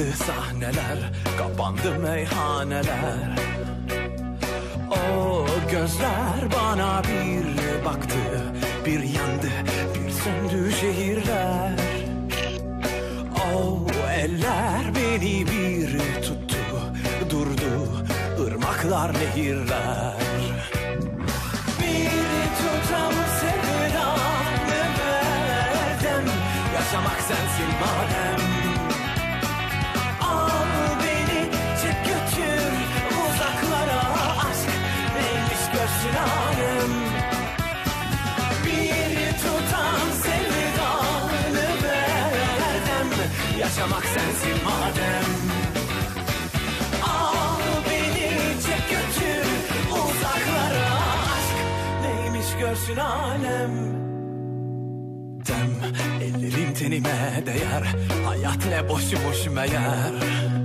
Kapandı sahneler, kapandı meyhaneler. O gözler bana bir baktı, bir yandı, bir söndü şehirler. O eller beni bir tuttu, durdu ırmaklar, nehirler. Bir tutam sevdanı verdim, yaşamak sensin madem. Al beni, çek götür uzaklara, aşk neymiş görsün alem. Bir tutam sevdanı verdim, yaşamak sensin madem. Al beni, çek götür uzaklara, aşk neymiş görsün alem. Dem, ellerin tenime değer, hayat ne boşu boş meğer.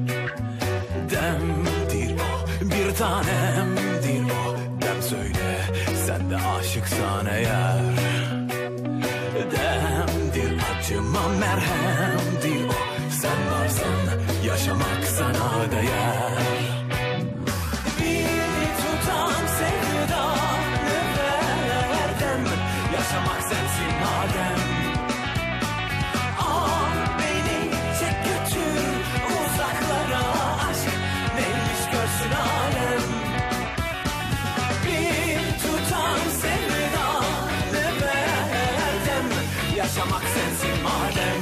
Demdir o, bir tanemdir o. Dem söyle, sen de aşıksan eğer. Demdir acıma merhemdir o. Sen varsan yaşamak sana değer. Bir tutam sevdanı verdim, yaşamak sensin madem. Al beni, çek götür uzaklara, aşk neymiş görsün alem. Bir tutam sevdanı verdim, yaşamak sensin madem.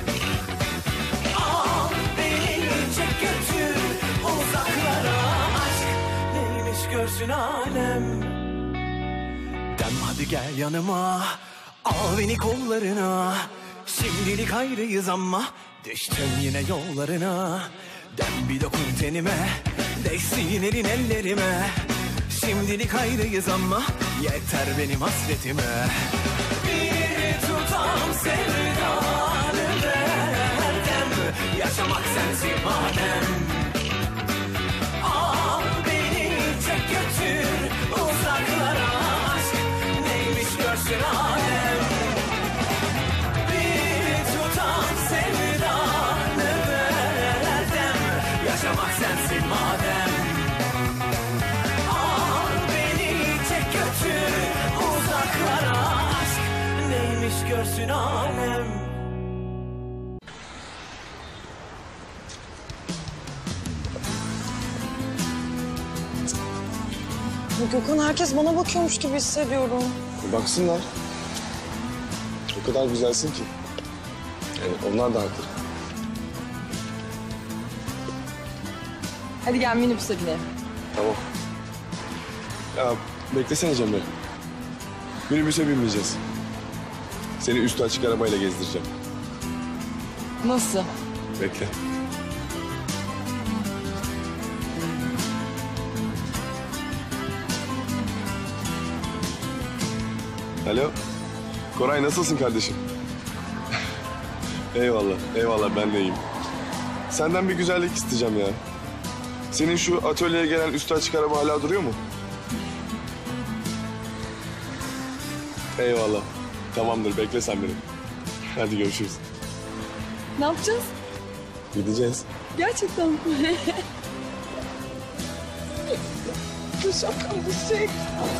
Al beni, çek götür uzaklara, aşk neymiş görsün alem. Dem hadi gel yanıma, al beni kollarına. Şimdilik ayrıyız ama düştüm yine yollarına. Dem bir dokun tenime, değsin elin ellerime. Şimdilik ayrıyız ama yeter benim hasretime. Bir tutam sevdanı verdim, yaşamak sensin madem. Al beni, çek götür uzaklara, aşk neymiş görsün alem. Bir tutam sevdanı verdim, yaşamak sensin madem. Al beni, çek götür uzaklara, aşk neymiş görsün alem. Gökhan, herkes bana bakıyormuş gibi hissediyorum. Baksınlar. O kadar güzelsin ki. Yani onlar da haklı. Hadi gel minibüse binelim. Tamam. Ya beklesene Cemre. Minibüse binmeyeceğiz. Seni üstü açık arabayla gezdireceğim. Nasıl? Bekle. Alo. Koray, nasılsın kardeşim? Eyvallah, eyvallah, ben de iyiyim. Senden bir güzellik isteyeceğim ya. Senin şu atölyeye gelen üstü açık araba hala duruyor mu? Eyvallah. Tamamdır, bekle sen beni. Hadi görüşürüz. Ne yapacağız? Gideceğiz. Gerçekten mi? Bu şaka bir şey.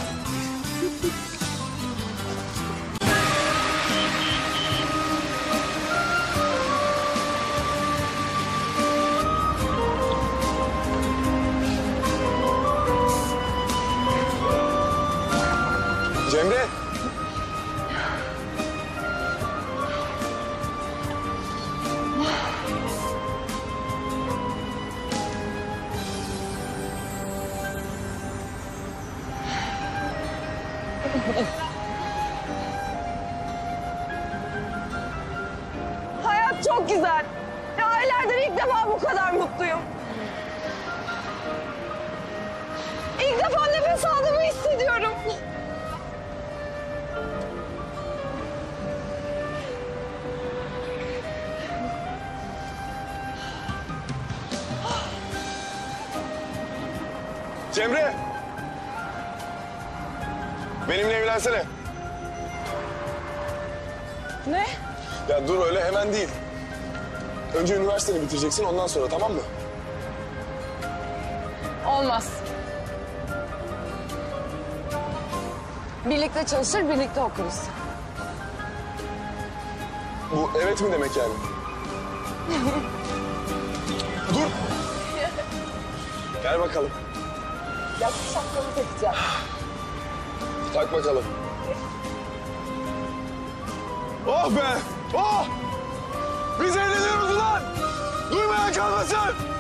Cemre. Hayat çok güzel. Ya aylardır ilk defa bu kadar mutluyum. İlk defa nefes aldığımı hissediyorum. Cemre. Benimle evlensene. Ne? Ya dur, öyle hemen değil. Önce üniversiteni bitireceksin, ondan sonra, tamam mı? Olmaz. Birlikte çalışır, birlikte okuruz. Bu evet mi demek yani? Dur. Gel bakalım. Ya şu şapkamı takacağım. Tak bakalım. Oh be! Oh! Biz eğleniyoruz ulan! Duymayan kalmasın!